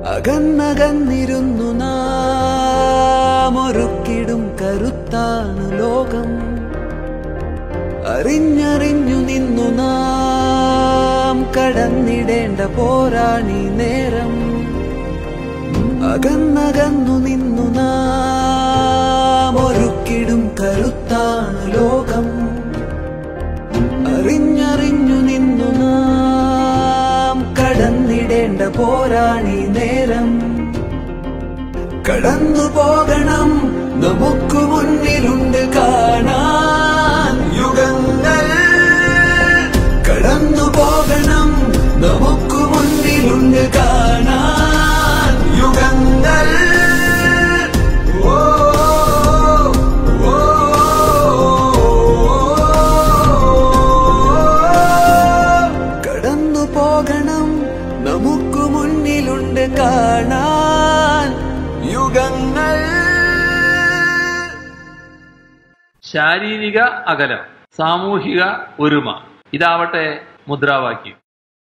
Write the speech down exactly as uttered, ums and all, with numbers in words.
അകന്നകന്നിരുന്നു നാം ഒരുക്കിടും കരുത്താണ് ലോകം. അറിഞ്ഞറിഞ്ഞു നിന്നു നാം കടന്നിടേണ്ട പോരാണി നേരം. അകന്നകന്നു നിന്നു നാം ഒരുക്കിടും കരുത്താണ് ലോകം. അറിഞ്ഞറിഞ്ഞു നിന്നു നാം കടന്നിടേണ്ട പോരാണി നേരം. കടന്നു പോകണം നമുക്ക് മുന്നിലുണ്ട് കാണാൻ യുഗങ്ങൾ. കടന്നു പോകണം നമുക്ക് മുന്നിലുണ്ട് കാണാൻ യുഗങ്ങൾ. ഓ കടന്നു പോകണം നമുക്ക് മുന്നിലുണ്ട് കാണാൻ യുഗങ്ങൾ. ശാരീരിക അകലം, സാമൂഹിക ഒരുമ, ഇതാവട്ടെ മുദ്രാവാക്യം.